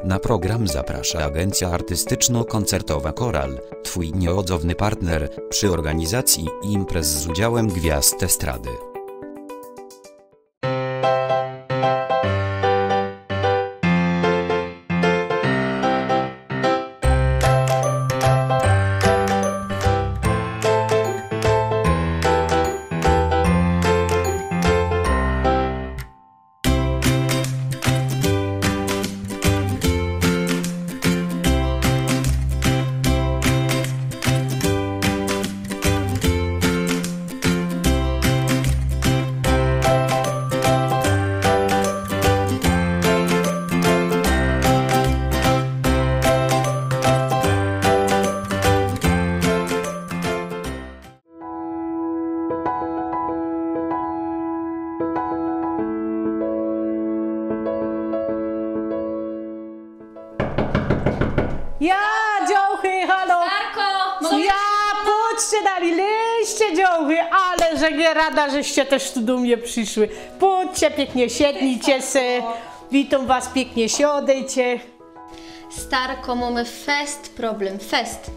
Na program zaprasza agencja artystyczno-koncertowa Koral, twój nieodzowny partner przy organizacji imprez z udziałem gwiazd estrady. Ja, dziołchy, halo! Starko! Ja, pójdźcie dali liście, dziołchy, ale że nie rada, żeście też tu do mnie przyszły. Pójdźcie, pięknie siednijcie se, witam was, pięknie siodejcie. Starko, mamy problem, fest.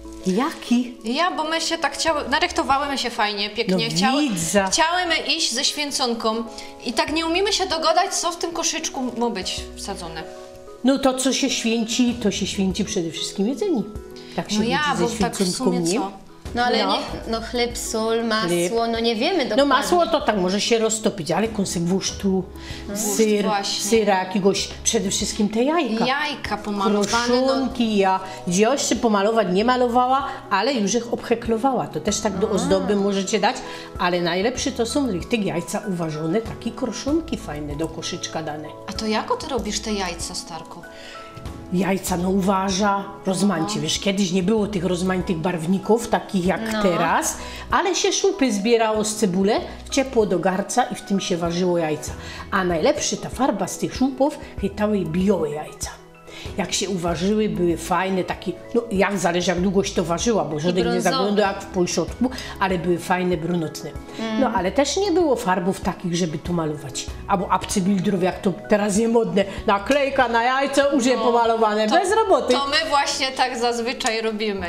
Jaki? Ja, bo my się tak narechtowałymy się fajnie, pięknie. No widzę. Chciałymy iść ze święconką i tak nie umiemy się dogadać, co w tym koszyczku ma być wsadzone. No to co się święci, to się święci przede wszystkim jedzeni. Tak się No ja, ze bo tak w święconką, sumie nie? co? No ale No. nie, no chleb, sól, masło, Chleb. no nie wiemy dokładnie. No masło to tak może się roztopić, ale kąsek wusztu, syr, właśnie. syra jakiegoś, przede wszystkim te jajka. Jajka pomalowane, no. Kroszunki, ja jeszcze pomalować nie malowała, ale już ich obheklowała. To też tak do ozdoby możecie dać, ale najlepsze to są tych jajca uważone, takie kroszunki fajne do koszyczka dane. A to jako ty robisz te jajca, Starku? Jajca no uważa, rozmaicie, wiesz, kiedyś nie było tych rozmaitych barwników, takich jak teraz, ale się szupy zbierało z cebulę, ciepło do garca i w tym się ważyło jajca. A najlepszy ta farba z tych szupów chytały białe jajca. Jak się uważyły, były fajne, takie, no jak zależy jak długoś to ważyła, bo żaden nie zaglądał jak w półśrodku, ale były fajne, brunatne. No ale też nie było farbów takich, żeby tu malować. Albo abcybildrów, jak to teraz nie modne, naklejka na jajce, już je pomalowane, bez roboty. To my właśnie tak zazwyczaj robimy.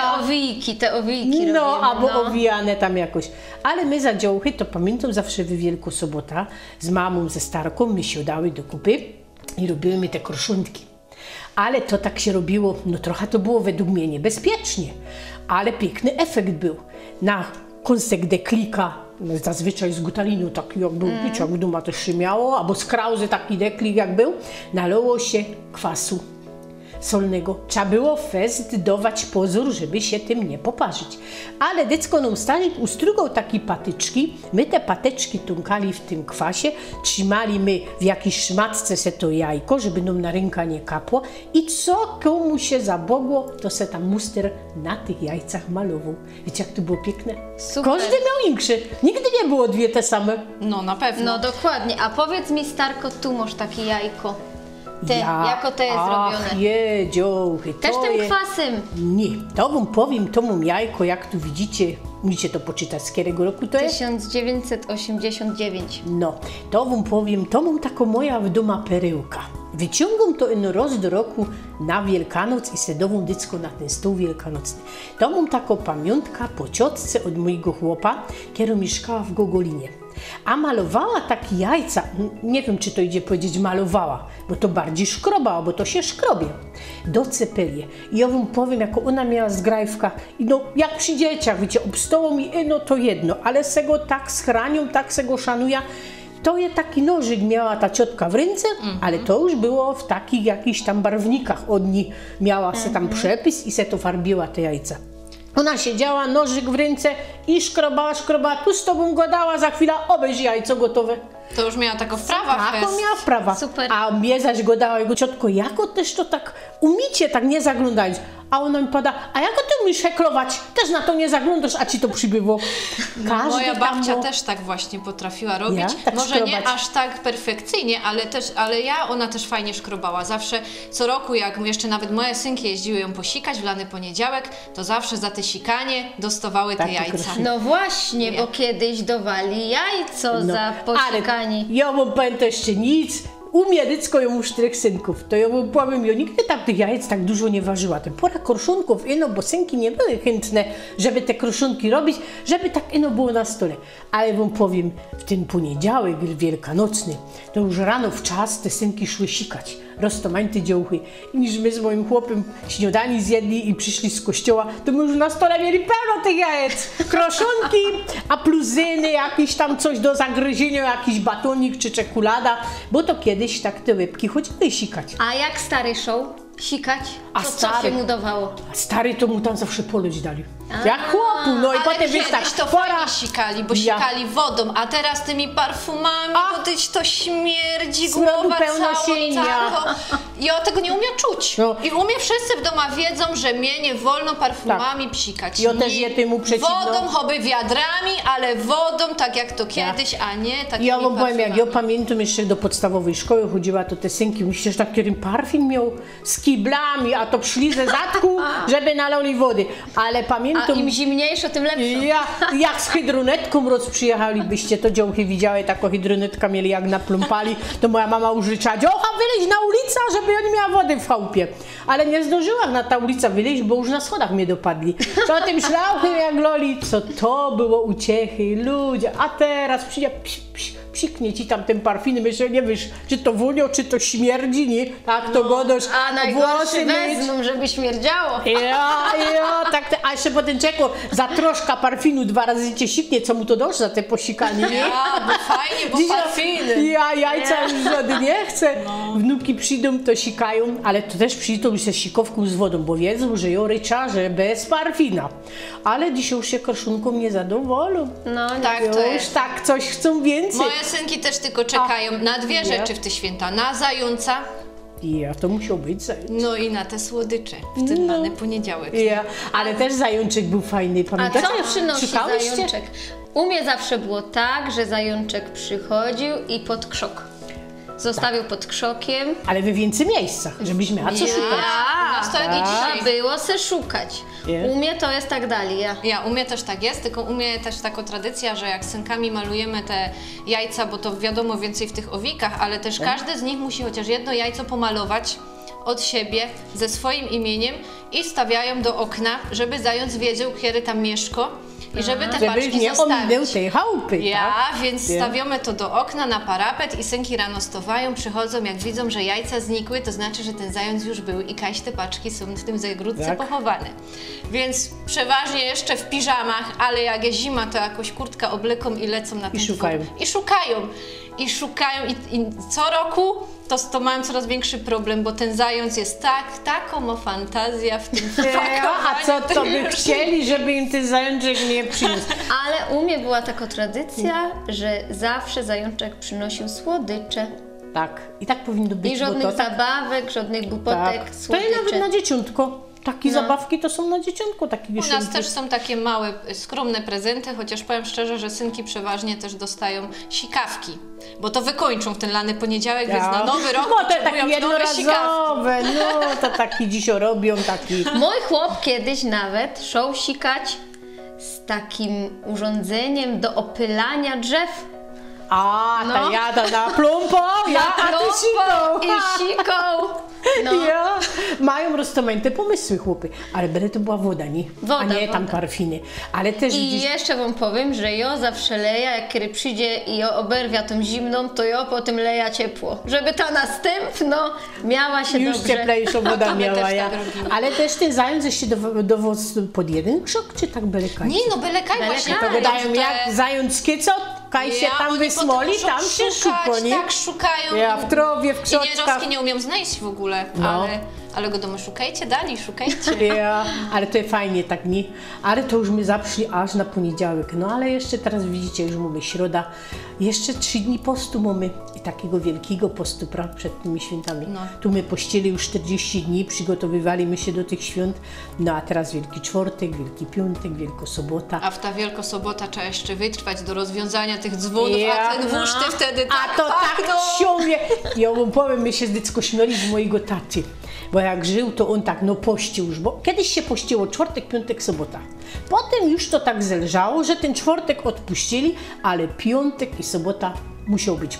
Te owijki No, robimy, albo owijane tam jakoś. Ale my za dziołchy, to pamiętam zawsze w Wielką Sobotę z mamą, ze Starką, my siadały do kupy i robiły te kroszunki. Ale to tak się robiło, no trochę to było według mnie niebezpiecznie, ale piękny efekt był. Na kąsek deklika, zazwyczaj z gutalinu, taki jak był, jak w domu też się miało, albo z krauzy taki deklik jak był, nalało się kwasu solnego. Trzeba było fest dawać pozór, żeby się tym nie poparzyć. Ale dziecko nam Stazik ustrugał takie patyczki, my te patyczki tunkali w tym kwasie, trzymali my w jakiejś szmatce se to jajko, żeby nam na ręka nie kapło i co komu się zabogło, to se tam muster na tych jajcach malował. Wiecie jak to było piękne? Super. Każdy miał inszy. Nigdy nie było dwie te same. No na pewno. No dokładnie, a powiedz mi Starko, tu masz takie jajko. Jako to jest zrobione. Dziołchy, Też to tym je... kwasem. Nie, to wam powiem, to mam jajko, jak tu widzicie, musicie to poczytać, z którego roku to jest? 1989. No, to wam powiem, to mam taką moja w doma perełka. Wyciągam to raz do roku na Wielkanoc i sedową dziecko na ten stół wielkanocny. To mam taką pamiątka po ciotce od mojego chłopa, która mieszkała w Gogolinie. A malowała takie jajca, nie wiem czy to idzie powiedzieć malowała, bo to bardziej szkrobała, bo to się szkrobie, do cepelie. I ja wam powiem, jako ona miała zgrajwka, i no jak przy dzieciach, wiecie, obstoło mi, no to jedno, ale se go tak schranią, tak se go szanuję. To je taki nożyk miała ta ciotka w ręce, ale to już było w takich jakichś tam barwnikach od niej. Miała se tam przepis i se to farbiła te jajca. Ona siedziała, nożyk w ręce i szkrobała, tu z tobą gadała, za chwilę obejrz jajco gotowe. To już miała taką wprawę. Tak, on miała wprawa. Super. A mnie zaś gadała jego ciotko, jako też to tak umicie, tak nie zaglądając. A ona mi pada, a jako ty umiesz heklować? Też na to nie zaglądasz, a ci to przybyło. Moja babcia też tak właśnie potrafiła robić. Ja? Tak Może szkrobać. nie aż tak perfekcyjnie, ale ona też fajnie szkrobała. Zawsze co roku, jak jeszcze nawet moje synki jeździły ją posikać w lany poniedziałek, to zawsze za te sikanie dostawały te Takie jajca. krosy. No właśnie, bo kiedyś dawali jajco za posikanie. Ja wam powiem to jeszcze nic. u mnie dziecko ją 4 synków, to ja powiem, ja nigdy tak tych jajec tak dużo nie ważyła. Ten pora kroszunków, bo synki nie były chętne, żeby te kroszunki robić, żeby tak było na stole. Ale wam powiem, w ten poniedziałek wielkanocny, to już rano w czas te synki szły sikać. Roztomańte dziołchy. I niż my z moim chłopem śniadani zjedli i przyszli z kościoła, to my już na stole mieli pełno tych jajec. Kroszonki, a pluzyny, jakieś tam coś do zagryzienia, jakiś batonik czy czekolada, bo to kiedyś tak te łebki chodziły sikać. A jak stary show? Sikać? A To stary? co się mu dawało? A stary to mu tam zawsze ponoć dali. Jak chłopu, no i Ale potem wiesz tak, kiedyś to fajnie sikali, bo sikali wodą, a teraz tymi parfumami, bo to śmierdzi, Smrodu głowa pełno cała, sienia. tako. I ja tego nie umiem czuć. No. I u mnie wszyscy w domu wiedzą, że mnie nie wolno parfumami psikać. Ja też je temu przeciwno. Wodą, choby wiadrami, ale wodą, tak jak to kiedyś, a nie takimi Ja wam powiem, jak ja parfumami. pamiętam jeszcze do podstawowej szkoły chodziła, to te synki, myślę, że tak którym parfum miał z kiblami, a to przyszli ze zadku, żeby nalali wody. Ale A pamiętam... im zimniejsze, tym lepsze. Jak z hydronetką przyjechalibyście, to dziołchy widziały, taką hydronetka mieli jak naplumpali, to moja mama użyczała, dziołcha wyleź na ulicę, żeby oni miała wody w chałupie. Ale nie zdążyłam na ta ulica wyleźć, bo już na schodach mnie dopadli. To tym szlauchem jak loli, co to było uciechy, ludzie, a teraz przyjdzie psiknie ci tam ten parfum, jeszcze nie wiesz, czy to wunio, czy to śmierdzi, nie? Tak, to godosz, A najgorszy włosy myć. wezmą, żeby śmierdziało. Ja, tak, a jeszcze potem czeko za troszkę parfinu 2 razy cię siknie, co mu to dosz za te posikanie, nie? Ja, bo fajnie, bo parfiny. Ja jajca już żadne nie chcę. Wnuki przyjdą, to sikają, ale to też przyjdą ze sikowką z wodą, bo wiedzą, że ja ryczarze bez parfina. Ale dzisiaj już się kroszunką nie zadowolą. No, nie. Tak to Już jest. tak coś chcą więcej. Moje synki też tylko czekają na 2 rzeczy w te święta. Na zająca, Ja, to musiał być zając. no i na te słodycze w ten lany poniedziałek. Ja, ale też zajączek był fajny, A pamiętacie? co przynosi Szukałyście? zajączek? U mnie zawsze było tak, że zajączek przychodził i pod krzok. Zostawił pod krzokiem. Ale we więcej miejscach, żebyś miała co szukać. U nas to jak i Trzeba dzisiaj. było se szukać. Nie? U mnie to jest tak dalej. U mnie też tak jest, tylko u mnie też taka tradycja, że jak z synkami malujemy te jajca, bo to wiadomo więcej w tych owikach, ale też każdy z nich musi chociaż jedno jajco pomalować od siebie ze swoim imieniem i stawiają do okna, żeby zając wiedział, kiedy tam mieszka i żeby te Żebyś paczki nie ominął zostawić. tej chałupy, Ja, tak? więc Nie. stawiamy to do okna na parapet i synki rano stowają, przychodzą, jak widzą, że jajca znikły, to znaczy, że ten zając już był i kaś te paczki są w tym zagródce Tak. pochowane. Więc przeważnie jeszcze w piżamach, ale jak jest zima, to jakąś kurtkę obleką i lecą na ten szukają. dwór. I szukają i co roku to mają coraz większy problem, bo ten zając jest taką ma fantazję w tym A co to by chcieli, żeby im ten zajączek nie przyniósł? Ale u mnie była taka tradycja, że zawsze zajączek przynosił słodycze. Tak, i tak powinno być. I bo żadnych to tak, zabawek, żadnych głupotek, tak. To słodycze. i nawet na dzieciątko. Takie zabawki to są na dzieciątko, takie U nas wieszynki. też są takie małe, skromne prezenty, chociaż powiem szczerze, że synki przeważnie też dostają sikawki, bo to wykończą w ten lany poniedziałek, więc na nowy rok No to potrzebują takie nowe sikawki. jednorazowe, no to taki dziś robią, taki... Mój chłop kiedyś nawet szał sikać z takim urządzeniem do opylania drzew. A, ta No. jada na plumpo, a ty siką. I sikał. No. Ja. Mają roztomęte pomysły chłopy, ale byle to była woda, nie? Woda, a nie tam woda. parfiny. Ale też I gdzieś... jeszcze wam powiem, że ja zawsze leja, jak kiedy przyjdzie i ja oberwia tą zimną, to ja potem leja ciepło. Żeby ta następna miała się Już dobrze. cieplejszą woda My miała, też ja. tak robimy. Ale też ten zając jeszcze do was pod jeden krzok, czy tak byle kaj? Nie no, byle kaj właśnie. To Kaj. wydają Te- jak zając kieco, kaj się tam oni wysmoli, potem tam się szukać, szuka, nie? Tak, szukają. Ja w trawie, w I krzoczkach. nieroski nie umiem znaleźć w ogóle, No. ale go domu szukajcie dalej, szukajcie. Ja, ale to jest fajnie, tak nie? Ale to już my zapszli aż na poniedziałek. No ale jeszcze teraz widzicie, już mamy środa. Jeszcze 3 dni postu mamy i takiego wielkiego postu przed tymi świętami. No. Tu my pościeli już 40 dni, przygotowywaliśmy się do tych świąt. No a teraz Wielki Czwartek, Wielki Piątek, Wielkosobota. A w ta Wielkosobota trzeba jeszcze wytrwać do rozwiązania tych dzwonów, a ten wóż ty wtedy A to tak no. siąwie. Ja wam powiem, my się z dziecko śmiali z mojego taty. Bo jak żył, to on tak, no pościł już, bo kiedyś się pościło czwartek, piątek, sobota. Potem już to tak zelżało, że ten czwartek odpuścili, ale piątek i sobota musiał być post.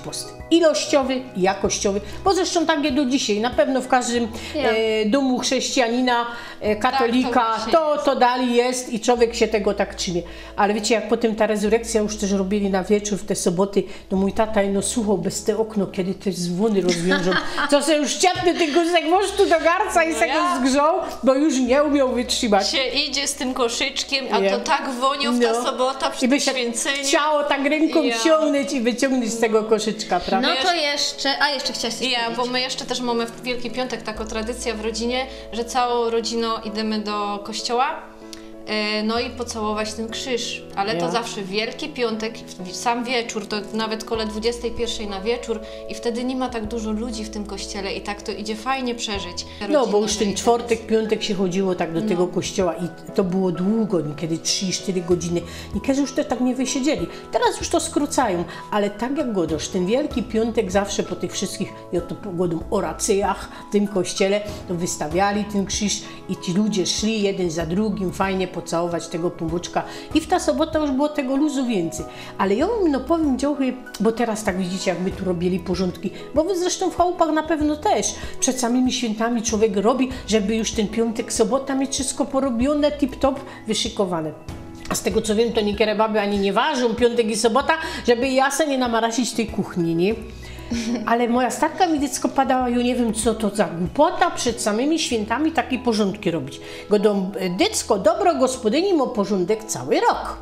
ilościowy i jakościowy, bo zresztą tak jest do dzisiaj. Na pewno w każdym domu chrześcijanina, katolika, to dalej jest i człowiek się tego tak trzymie. Ale wiecie, jak potem ta rezurekcja już też robili na wieczór, w te soboty, to mój tata słuchał bez te okno, kiedy te dzwony rozwiążą. To se już ciapny ten guzek mosztu do garca i sobie zgrzał, bo już nie umiał wytrzymać. Się idzie z tym koszyczkiem, a to tak wonią w ta sobota przy tym święceniu. Chciało tak ręką ciągnąć i wyciągnąć z tego koszyczka, prawda? No to jeszcze chciałaś coś powiedzieć. Bo my jeszcze też mamy w Wielki Piątek taką tradycję w rodzinie, że całą rodziną idziemy do kościoła, no i pocałować ten krzyż, ale to zawsze Wielki Piątek, sam wieczór, to nawet koło 21 na wieczór i wtedy nie ma tak dużo ludzi w tym kościele i tak to idzie fajnie przeżyć. No bo już ten czwartek, piątek się chodziło tak do tego kościoła i to było długo, niekiedy 3-4 godziny. Niektórzy już też tak nie wysiedzieli. Teraz już to skrócają, ale tak jak godosz, ten Wielki Piątek zawsze po tych wszystkich godą oracjach w tym kościele, to wystawiali ten krzyż i ci ludzie szli jeden za drugim, fajnie pocałować tego pumbuczka i w ta sobota już było tego luzu więcej. Ale ja wam powiem, działchy, bo teraz tak widzicie, jak my tu robili porządki, bo wy zresztą w chałupach na pewno też. Przed samymi świętami człowiek robi, żeby już ten piątek, sobota mieć wszystko porobione, tip-top, wyszykowane. A z tego co wiem, to niekiedy baby ani nie ważą piątek i sobota, żeby jasne nie namarasić tej kuchni, nie? Ale moja starka mi dziecko padała, ja nie wiem co to za głupota, przed samymi świętami takie porządki robić. Dziecko, dobro gospodyni ma porządek cały rok.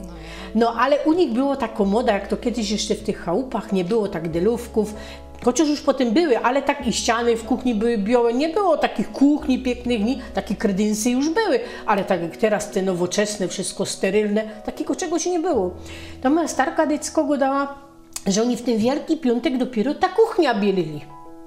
No ale u nich było taka moda, jak to kiedyś jeszcze w tych chałupach, nie było tak delówków, chociaż już potem były, ale tak i ściany w kuchni były białe, nie było takich kuchni pięknych, takie kredynsy już były, ale tak jak teraz te nowoczesne, wszystko sterylne, takiego czegoś nie było. To moja starka dziecko go dała, że oni w ten Wielki Piątek dopiero ta kuchnia bielili.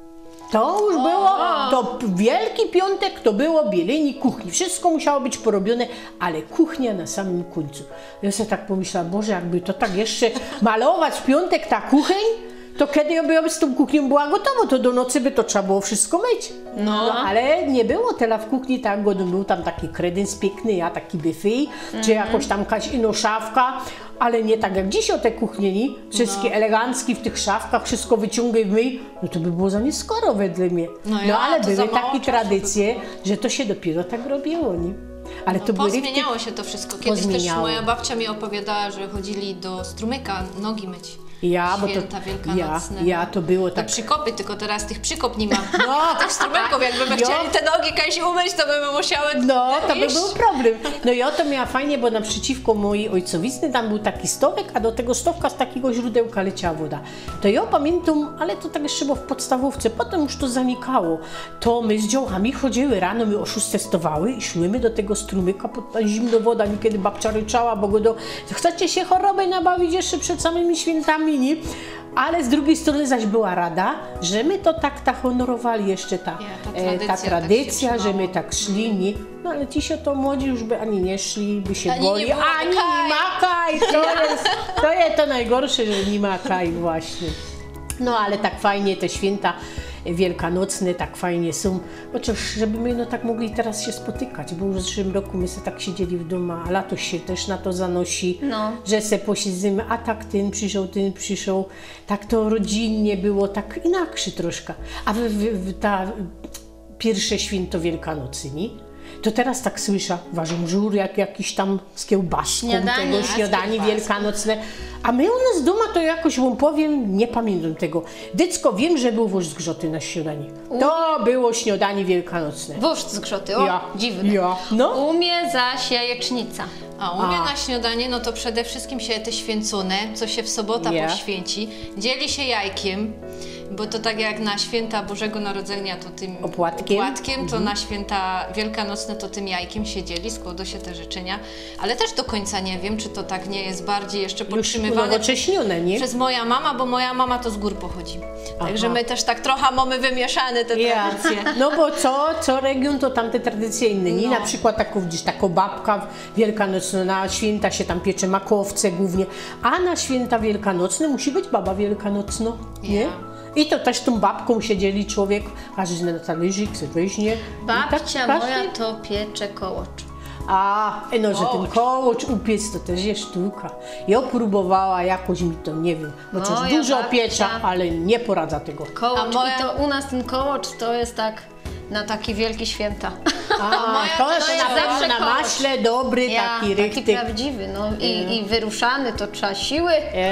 To już było, to Wielki Piątek to było bielenie kuchni. Wszystko musiało być porobione, ale kuchnia na samym końcu. Ja sobie tak pomyślałam, Boże, jakby to tak jeszcze malować w piątek ta kucheń, to kiedy ja by z tą kuchnią była gotowa, to do nocy by to trzeba było wszystko myć. No ale nie było tyle w kuchni, tak, bo był tam taki kredens piękny, taki buffet, czy jakoś tam jakaś inna szafka, ale nie tak jak dziś o te kuchnie, nie? Wszystkie eleganckie w tych szafkach, wszystko wyciągaj, myj, no to by było za nieskoro wedle mnie. No ale były takie tradycje, że to się dopiero tak robiło, nie? Ale to pozmieniało się to wszystko. Kiedyś też moja babcia mi opowiadała, że chodzili do strumyka nogi myć. Święta wielkanocne. To było tak. Te przykopy, tylko teraz tych przykop nie ma. No, tych strumyków, jakbyśmy chcieli te nogi kiedyś umyć, to byśmy musiały to by był problem. No i to miała fajnie, bo naprzeciwko mojej ojcowizny tam był taki stowek, a do tego stowka z takiego źródełka leciała woda. To ja pamiętam, ale to tak jeszcze było w podstawówce, potem już to zanikało. To my z dziołchami chodziły rano, my o 6 testowały i szłymy do tego strumyka, pod ta zimna woda, niekiedy babcia ryczała, bo chcecie się chorobę nabawić jeszcze przed samymi świętami, nie? Ale z drugiej strony zaś była rada, że my to tak honorowali jeszcze ta tradycja, tak że my tak szli, nie? No ale dzisiaj to młodzi już by ani nie szli, by się boli, ani nie makaj, to jest to najgorsze, że nie makaj właśnie. No ale tak fajnie te święta wielkanocne, tak fajnie są, chociaż żeby my tak mogli teraz się spotykać, bo już w zeszłym roku my sobie tak siedzieli w domu, a lato się też na to zanosi, że se posiedzimy, a tak ten przyszedł, tak to rodzinnie było, tak inaczej troszkę. A ta pierwsze święto Wielkanocy, nie? To teraz tak słyszę, ważą żur, jak jakiś tam z kiełbaską, śniadanie wielkanocne. A my u nas doma to jakoś wam powiem, nie pamiętam tego. Dziecko wiem, że był wóżd zgrzoty na śniadanie. To było śniadanie wielkanocne. Wóżd zgrzoty, dziwne. U mnie zaś jajecznica. A u mnie na śniadanie, no to przede wszystkim się te święcone, co się w sobota poświęci, dzieli się jajkiem, bo to tak jak na święta Bożego Narodzenia to tym opłatkiem, to na święta wielkanocne to tym jajkiem się dzieli, składa się te życzenia, ale też do końca nie wiem, czy to tak nie jest bardziej jeszcze podtrzymywane przez moja mama, bo moja mama to z gór pochodzi. Także my też tak trochę mamy wymieszane te tradycje. No bo co region to tamte tradycje inne, nie? Na przykład taką babka wielkanocna, na święta się tam piecze makowce głównie, a na święta wielkanocne musi być baba wielkanocna, nie? I to też tą babką siedzieli człowiek, każdy na talerzyk, se weźmie. Babcia moja to piecze kołocz. No, że ten kołocz upiec to też jest sztuka. Ja próbowała, jakoś mi to nie wiem, bo No, coś ja dużo babcia. piecza, ale nie poradza tego. Kołocz, i to u nas ten kołocz to jest tak na takie wielkie święta. To jest to na jest pewno zawsze na kołocz. maśle dobry, taki taki rychtyk. prawdziwy, no i wyruszany to trzeba siły.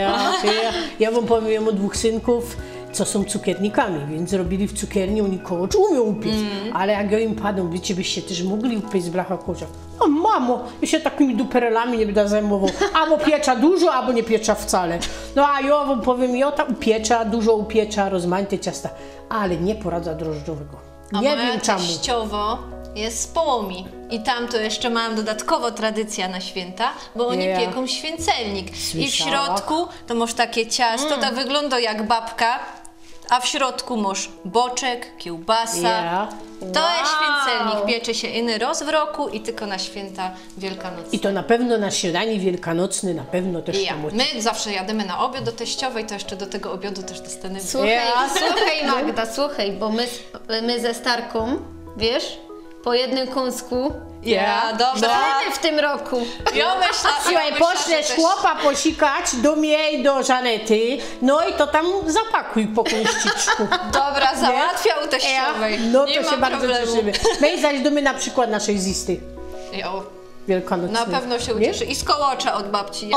Ja wam powiem o 2 synków, co są cukiernikami, więc robili w cukierni, oni kołocz umią upiec, ale jak ja im padną, wiecie, byście też mogli upiec z blacha kołocza. O mamo, ja się takimi duperelami nie będę zajmował, albo piecza dużo, albo nie piecza wcale. No a ja wam powiem, ja tam upiecza, dużo upiecza, rozmaite ciasta, ale nie poradza drożdżowego. Nie wiem czemu. Teściowo jest z Połomi i tam to jeszcze mam dodatkowo tradycja na święta, bo oni pieką święcelnik. I w środku to masz takie ciasto, to wygląda jak babka, a w środku masz boczek, kiełbasa. To jest święcelnik, piecze się inny raz w roku i tylko na święta wielkanocne. I to na pewno na śniadanie wielkanocne, na pewno też tam My zawsze jademy na obiad do teściowej, to jeszcze do tego obiadu też dostanemy. Słuchaj Magda, słuchaj, bo my ze Starką, wiesz, po jednym kąsku Dobra. w tym roku. Ja myślę, Słuchaj, poślesz chłopa posikać do mnie i do Żanety, no i to tam zapakuj po kąściczku. Dobra, załatwia u teściowej. No nie to ma się bardzo problemu. cieszymy. My zaś domy na przykład naszej zisty wielkanocnej. Na pewno się ucieszy. I z kołocza od babci.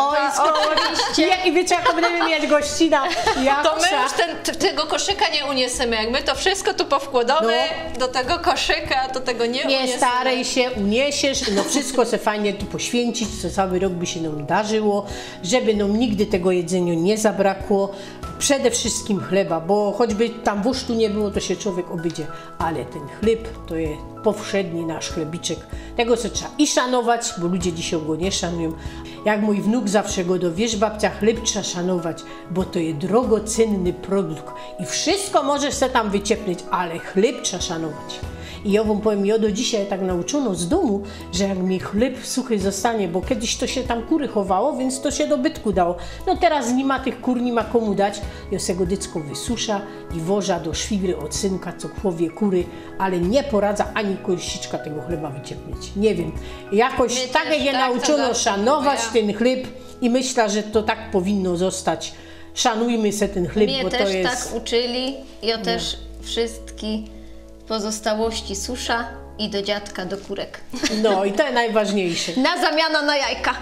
I wiecie, jak będziemy mieć gościna. To my już tego koszyka nie uniesiemy. Jak my to wszystko tu powkładamy do tego koszyka, to tego nie uniesiemy. Nie staraj się, uniesiesz, no wszystko se fajnie tu poświęcić, co cały rok by się nam darzyło, żeby nam nigdy tego jedzenia nie zabrakło. Przede wszystkim chleba, bo choćby tam wusztu nie było, to się człowiek obejdzie, ale ten chleb to jest powszedni nasz chlebiczek. Tego co trzeba i szanować, bo ludzie dzisiaj go nie szanują. Jak mój wnuk zawsze go wiesz babcia, chleb trzeba szanować, bo to jest drogocenny produkt i wszystko możesz se tam wyciepnąć, ale chleb trzeba szanować. I ja wam powiem, ja do dzisiaj tak nauczono z domu, że jak mi chleb suchy zostanie, bo kiedyś to się tam kury chowało, więc to się do bytku dało. No teraz nie ma tych kur, nie ma komu dać. Ja se go dycko wysusza i woża do świgry od synka, co chowie kury, ale nie poradza ani kościczka tego chleba wyciepnieć. Nie wiem, jakoś My tak też, jak je tak, nauczono to szanować ja. ten chleb i myślę, że to tak powinno zostać. Szanujmy se ten chleb, Mnie bo też to jest... tak uczyli, ja też wszystkie pozostałości susza i do dziadka do kurek. No i to jest najważniejsze. Na zamiana na jajka.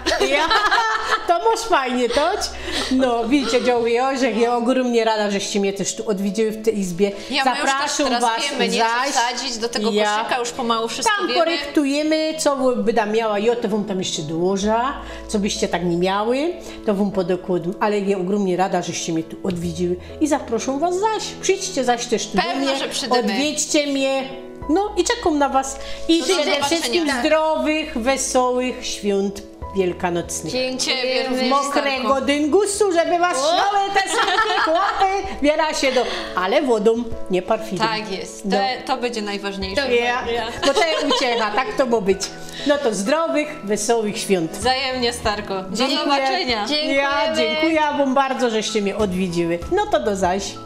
To masz fajnie, toć? No, widzicie, działuje orzech, ja ogromnie rada, żeście mnie też tu odwiedziły w tej izbie. Ja, my już Zapraszam też teraz was wiemy, nie zaś. wsadzić do tego koszyka, już pomału wszystko Tam wiemy. korektujemy, co by tam miała, ja to wam tam jeszcze dołożę, co byście tak nie miały, to wam podokładam, ale ja ogromnie rada, żeście mnie tu odwiedziły i zaproszę was zaś. Przyjdźcie zaś też tu Pewno, do mnie, że przyjdziemy. odwiedźcie mnie. No i czekam na was. I Do przede zobaczenia. wszystkim zdrowych, wesołych świąt wielkanocnych. Ciebie również, Mokrego Starko. dyngusu, żeby was szlały te sanki, chłopy, biera się do... Ale wodą, nie parfidem. Tak jest, No. to będzie najważniejsze. Bo to jest uciecha, tak to ma być. No to zdrowych, wesołych świąt. Wzajemnie, Starko. Do Dziękuję. zobaczenia. Ja dziękuję wam bardzo, żeście mnie odwiedziły. No to do zaś.